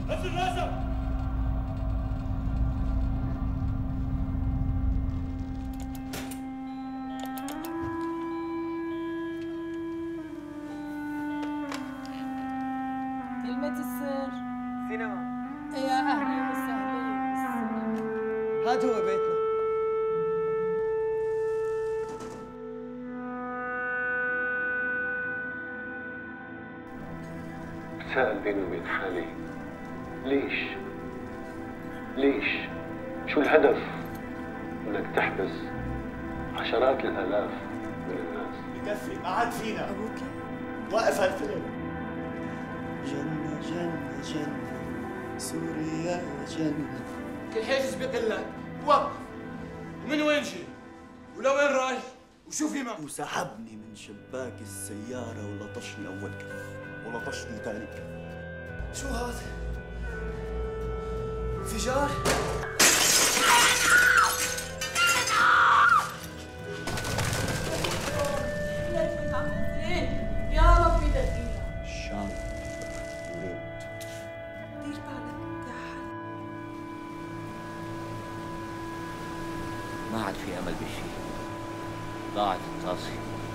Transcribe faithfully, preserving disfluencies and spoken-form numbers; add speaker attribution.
Speaker 1: نزل راسك.
Speaker 2: كلمة السر
Speaker 3: سينما.
Speaker 2: يا أهلا وسهلا بالسينما.
Speaker 3: هاد هو بيتنا.
Speaker 4: بتساءل بيني وبين حالي، ليش؟ ليش؟ شو الهدف انك تحبس عشرات الالاف من الناس؟
Speaker 1: بكفي، ما عاد فينا.
Speaker 2: أبوك
Speaker 1: وقف هالفيلم.
Speaker 5: جنة جنة جنة سوريا جنة.
Speaker 1: كل حاجز بقلك، وقف. ومن وين جي؟ ولوين رايح؟ وشو في معك؟
Speaker 5: وسحبني من شباك السيارة ولطشني أول كف ولطشني ثاني كف.
Speaker 1: شو هذا؟ انفجار؟
Speaker 2: يا ربي دقيقة.
Speaker 5: الشام وليد.
Speaker 2: دير بالك يا حي.
Speaker 6: ما عاد في امل بالشيء، ضاعت الطاسه.